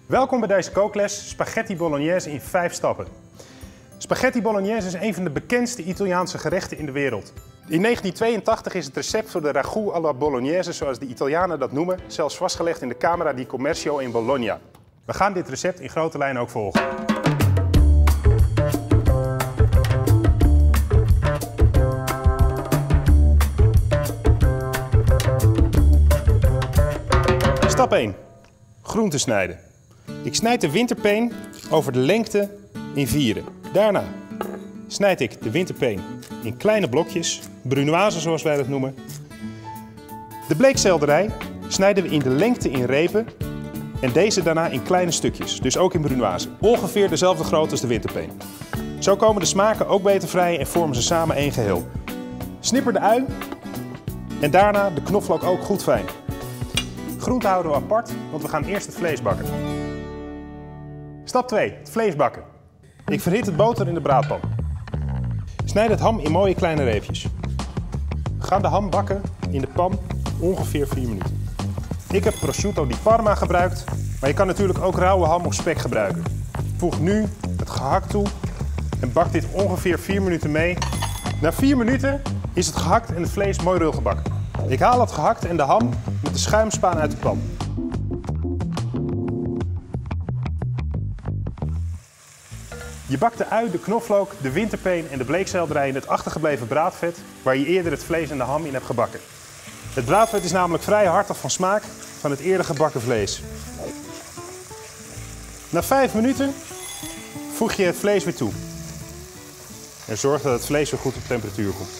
Welkom bij deze kookles Spaghetti Bolognese in 5 stappen. Spaghetti Bolognese is een van de bekendste Italiaanse gerechten in de wereld. In 1982 is het recept voor de ragout alla Bolognese, zoals de Italianen dat noemen, zelfs vastgelegd in de Camera di Commercio in Bologna. We gaan dit recept in grote lijnen ook volgen. Stap 1. Groenten snijden. Ik snijd de winterpeen over de lengte in vieren. Daarna snijd ik de winterpeen in kleine blokjes, brunoise zoals wij dat noemen. De bleekselderij snijden we in de lengte in repen en deze daarna in kleine stukjes, dus ook in brunoise. Ongeveer dezelfde grootte als de winterpeen. Zo komen de smaken ook beter vrij en vormen ze samen één geheel. Snipper de ui en daarna de knoflook ook goed fijn. Groenten houden we apart, want we gaan eerst het vlees bakken. Stap 2. Het vlees bakken. Ik verhit het boter in de braadpan. Snijd het ham in mooie kleine reepjes. We gaan de ham bakken in de pan ongeveer 4 minuten. Ik heb prosciutto di Parma gebruikt, maar je kan natuurlijk ook rauwe ham of spek gebruiken. Voeg nu het gehakt toe en bak dit ongeveer 4 minuten mee. Na 4 minuten is het gehakt en het vlees mooi rul gebakken. Ik haal het gehakt en de ham met de schuimspaan uit de pan. Je bakt de ui, de knoflook, de winterpeen en de bleekselderij in het achtergebleven braadvet waar je eerder het vlees en de ham in hebt gebakken. Het braadvet is namelijk vrij hartig van smaak van het eerder gebakken vlees. Na 5 minuten voeg je het vlees weer toe. En zorg dat het vlees weer goed op temperatuur komt.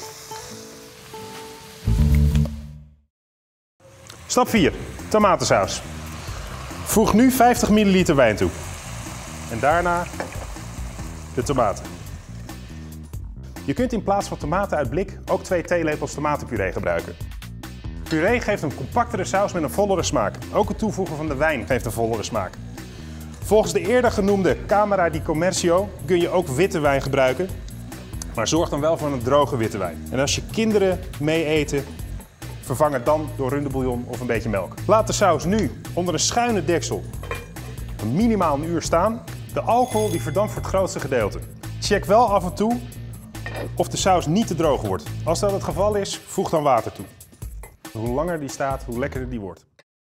Stap 4. Tomatensaus. Voeg nu 50 ml wijn toe. En daarna de tomaten. Je kunt in plaats van tomaten uit blik ook 2 theelepels tomatenpuree gebruiken. Puree geeft een compactere saus met een vollere smaak. Ook het toevoegen van de wijn geeft een vollere smaak. Volgens de eerder genoemde Camera di Commercio kun je ook witte wijn gebruiken. Maar zorg dan wel voor een droge witte wijn. En als je kinderen mee eten, vervang het dan door rundebouillon of een beetje melk. Laat de saus nu onder een schuine deksel minimaal 1 uur staan. De alcohol die verdampt voor het grootste gedeelte. Check wel af en toe of de saus niet te droog wordt. Als dat het geval is, voeg dan water toe. Hoe langer die staat, hoe lekkerder die wordt.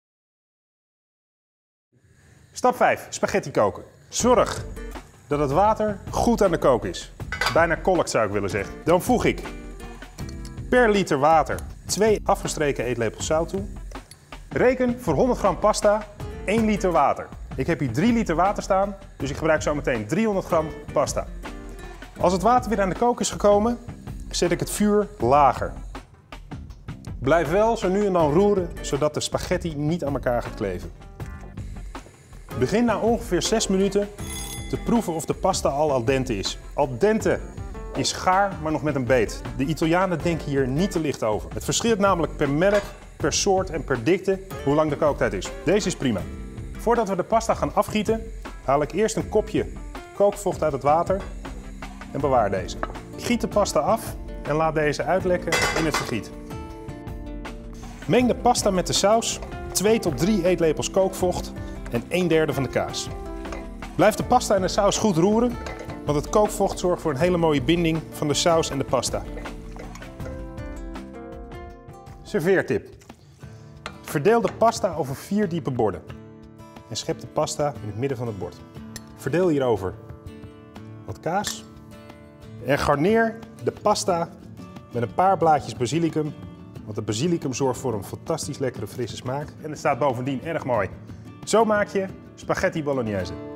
Stap 5. Spaghetti koken. Zorg dat het water goed aan de kook is. Bijna kolkt zou ik willen zeggen. Dan voeg ik per liter water 2 afgestreken eetlepels zout toe. Reken voor 100 gram pasta 1 liter water. Ik heb hier 3 liter water staan, dus ik gebruik zo meteen 300 gram pasta. Als het water weer aan de kook is gekomen, zet ik het vuur lager. Blijf wel zo nu en dan roeren, zodat de spaghetti niet aan elkaar gaat kleven. Begin na ongeveer 6 minuten te proeven of de pasta al dente is. Al dente is gaar, maar nog met een beet. De Italianen denken hier niet te licht over. Het verschilt namelijk per merk, per soort en per dikte hoe lang de kooktijd is. Deze is prima. Voordat we de pasta gaan afgieten, haal ik eerst een kopje kookvocht uit het water en bewaar deze. Giet de pasta af en laat deze uitlekken in het vergiet. Meng de pasta met de saus, 2 tot 3 eetlepels kookvocht en 1/3 van de kaas. Blijf de pasta en de saus goed roeren, want het kookvocht zorgt voor een hele mooie binding van de saus en de pasta. Serveertip. Verdeel de pasta over 4 diepe borden. En schep de pasta in het midden van het bord. Verdeel hierover wat kaas. En garneer de pasta met een paar blaadjes basilicum. Want de basilicum zorgt voor een fantastisch lekkere frisse smaak. En het staat bovendien erg mooi. Zo maak je spaghetti bolognese.